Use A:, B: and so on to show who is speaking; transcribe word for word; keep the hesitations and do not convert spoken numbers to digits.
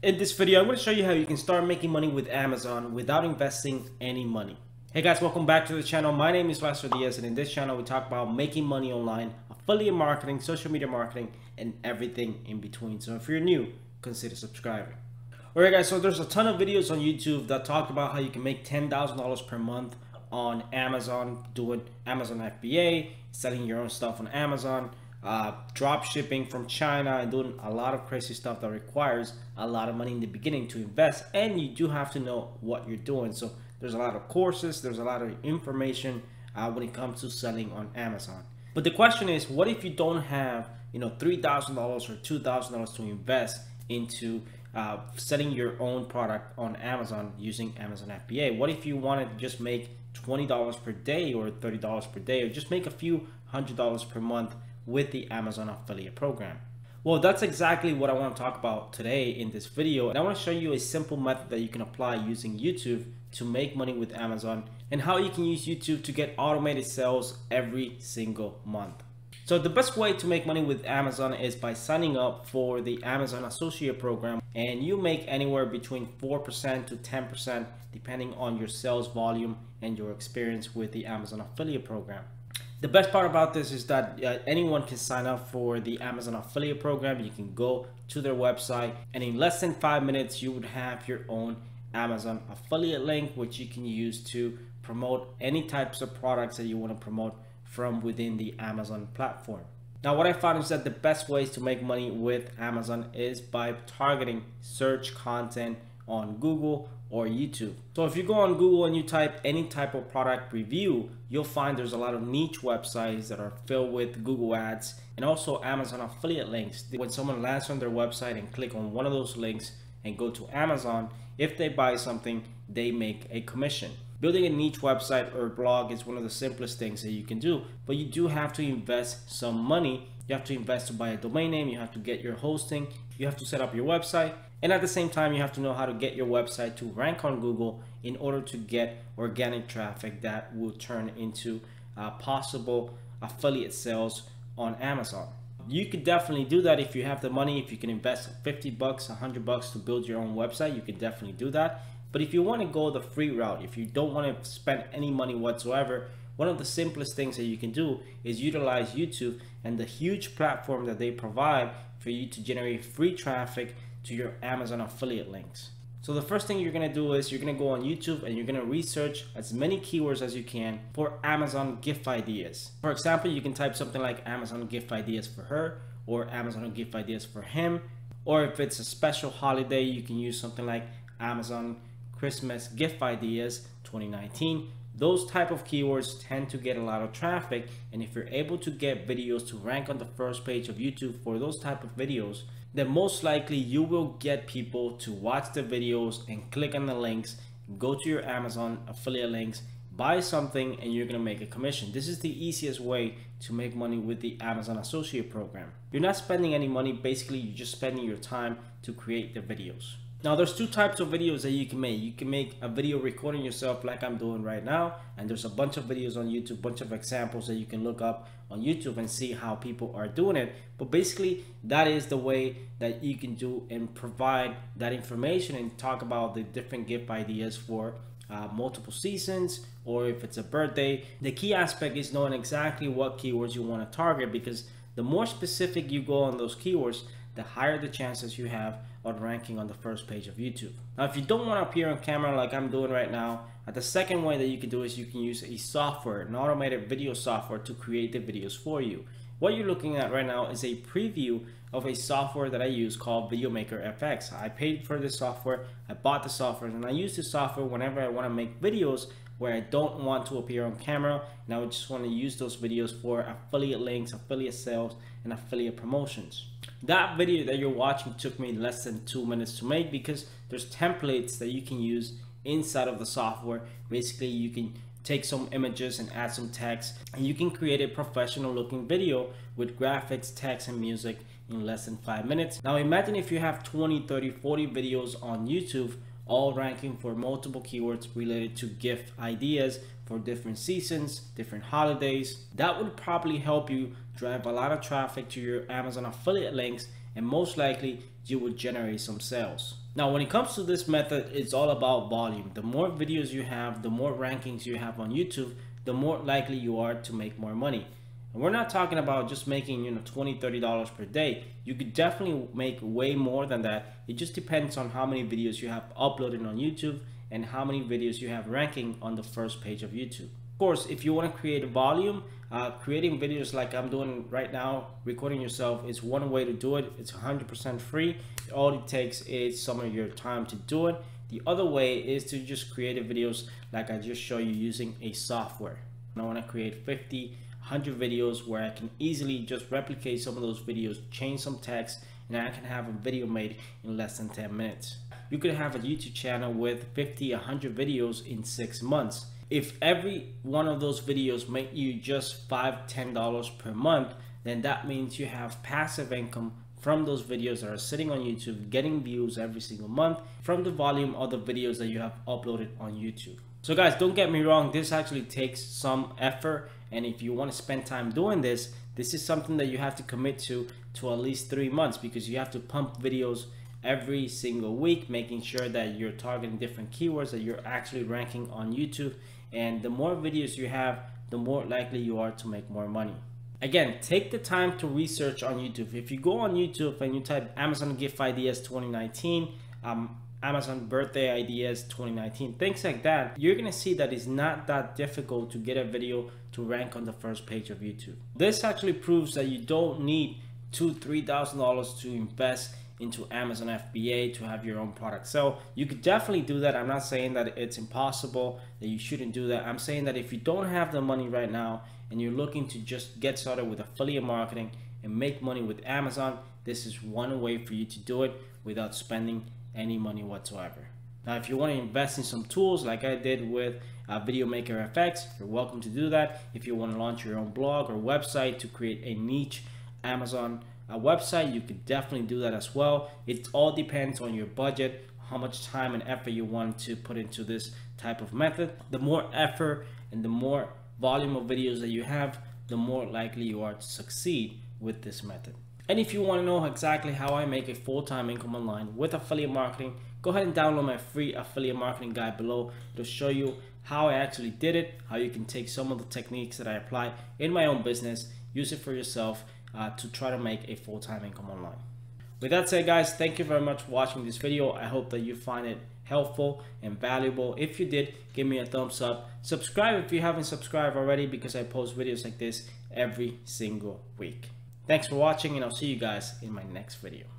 A: In this video, I'm going to show you how you can start making money with Amazon without investing any money. Hey guys, welcome back to the channel. My name is Lester Diaz, and in this channel we talk about making money online, affiliate marketing, social media marketing, and everything in between. So if you're new, consider subscribing. Alright guys, so there's a ton of videos on YouTube that talk about how you can make ten thousand dollars per month on Amazon, doing Amazon F B A, selling your own stuff on Amazon, uh, drop shipping from China, and doing a lot of crazy stuff that requires a lot of money in the beginning to invest, and you do have to know what you're doing. So there's a lot of courses, there's a lot of information uh, when it comes to selling on Amazon. But the question is, what if you don't have, you know, three thousand dollars or two thousand dollars to invest into uh, selling your own product on Amazon using Amazon F B A? What if you wanted to just make twenty dollars per day or thirty dollars per day, or just make a few hundred dollars per month with the Amazon affiliate program? Well, that's exactly what I want to talk about today in this video. And I want to show you a simple method that you can apply using YouTube to make money with Amazon, and how you can use YouTube to get automated sales every single month. So the best way to make money with Amazon is by signing up for the Amazon Associate Program, and you make anywhere between four percent to ten percent depending on your sales volume and your experience with the Amazon Affiliate Program. The best part about this is that uh, anyone can sign up for the Amazon Affiliate Program. You can go to their website, and in less than five minutes you would have your own Amazon affiliate link, which you can use to promote any types of products that you want to promote from within the Amazon platform. Now, what I found is that the best ways to make money with Amazon is by targeting search content on Google or YouTube. So if you go on Google and you type any type of product review, you'll find there's a lot of niche websites that are filled with Google ads and also Amazon affiliate links. When someone lands on their website and click on one of those links and go to Amazon, if they buy something, they make a commission. Building a niche website or blog is one of the simplest things that you can do, but you do have to invest some money. You have to invest to buy a domain name, you have to get your hosting, you have to set up your website, and at the same time you have to know how to get your website to rank on Google in order to get organic traffic that will turn into uh, possible affiliate sales on Amazon. You could definitely do that if you have the money. If you can invest fifty bucks, a hundred bucks to build your own website, you could definitely do that. But if you want to go the free route, if you don't want to spend any money whatsoever, one of the simplest things that you can do is utilize YouTube and the huge platform that they provide for you to generate free traffic to your Amazon affiliate links. So the first thing you're going to do is you're going to go on YouTube and you're going to research as many keywords as you can for Amazon gift ideas. For example, you can type something like Amazon gift ideas for her, or Amazon gift ideas for him. Or if it's a special holiday, you can use something like Amazon Christmas gift ideas twenty nineteen. Those type of keywords tend to get a lot of traffic, and if you're able to get videos to rank on the first page of YouTube for those type of videos, then most likely you will get people to watch the videos and click on the links, go to your Amazon affiliate links, buy something, and you're gonna make a commission. This is the easiest way to make money with the Amazon Associate Program. You're not spending any money. Basically, you're just spending your time to create the videos. Now, there's two types of videos that you can make. You can make a video recording yourself like I'm doing right now, and there's a bunch of videos on YouTube, bunch of examples that you can look up on YouTube and see how people are doing it. But basically, that is the way that you can do and provide that information and talk about the different gift ideas for uh, multiple seasons, or if it's a birthday. The key aspect is knowing exactly what keywords you want to target, because the more specific you go on those keywords, the higher the chances you have on ranking on the first page of YouTube. Now, if you don't want to appear on camera like I'm doing right now, uh, the second way that you can do is you can use a software, an automated video software, to create the videos for you. What you're looking at right now is a preview of a software that I use called VideoMaker F X. I paid for this software, I bought the software, and I use this software whenever I want to make videos where I don't want to appear on camera, and I would just want to use those videos for affiliate links, affiliate sales, and affiliate promotions. That video that you're watching took me less than two minutes to make, because there's templates that you can use inside of the software. Basically, you can take some images and add some text, and you can create a professional looking video with graphics, text, and music in less than five minutes. Now imagine if you have twenty, thirty, forty videos on YouTube, all ranking for multiple keywords related to gift ideas for different seasons, different holidays. That would probably help you drive a lot of traffic to your Amazon affiliate links and most likely you will generate some sales. Now, when it comes to this method, it's all about volume. The more videos you have, the more rankings you have on YouTube, the more likely you are to make more money. And we're not talking about just making, you know, twenty, thirty dollars per day. You could definitely make way more than that. It just depends on how many videos you have uploaded on YouTube and how many videos you have ranking on the first page of YouTube. Of course, if you want to create a volume, uh, creating videos like I'm doing right now, recording yourself, is one way to do it. It's one hundred percent free. All it takes is some of your time to do it. The other way is to just create videos like I just showed you using a software. And I want to create fifty, one hundred videos where I can easily just replicate some of those videos, change some text, and I can have a video made in less than ten minutes. You could have a YouTube channel with fifty, one hundred videos in six months. If every one of those videos make you just five, ten dollars per month, then that means you have passive income from those videos that are sitting on YouTube, getting views every single month from the volume of the videos that you have uploaded on YouTube. So guys, don't get me wrong, this actually takes some effort, and if you want to spend time doing this, this is something that you have to commit to to at least three months because you have to pump videos every single week, making sure that you're targeting different keywords, that you're actually ranking on YouTube. And the more videos you have, the more likely you are to make more money. Again, take the time to research on YouTube. If you go on YouTube and you type Amazon gift ideas twenty nineteen, um, Amazon birthday ideas twenty nineteen, things like that, you're gonna see that it's not that difficult to get a video to rank on the first page of YouTube. This actually proves that you don't need two, three thousand dollars to invest into Amazon F B A to have your own product. So you could definitely do that. I'm not saying that it's impossible, that you shouldn't do that. I'm saying that if you don't have the money right now and you're looking to just get started with affiliate marketing and make money with Amazon, this is one way for you to do it without spending any money whatsoever. Now, if you want to invest in some tools like I did with uh, VideoMaker F X, you're welcome to do that. If you want to launch your own blog or website to create a niche Amazon uh, website, you could definitely do that as well. It all depends on your budget, how much time and effort you want to put into this type of method. The more effort and the more volume of videos that you have, the more likely you are to succeed with this method. And if you want to know exactly how I make a full-time income online with affiliate marketing, go ahead and download my free affiliate marketing guide below. It'll show you how I actually did it, how you can take some of the techniques that I apply in my own business, use it for yourself uh, to try to make a full-time income online. With that said, guys, thank you very much for watching this video. I hope that you find it helpful and valuable. If you did, give me a thumbs up. Subscribe if you haven't subscribed already, because I post videos like this every single week. Thanks for watching, and I'll see you guys in my next video.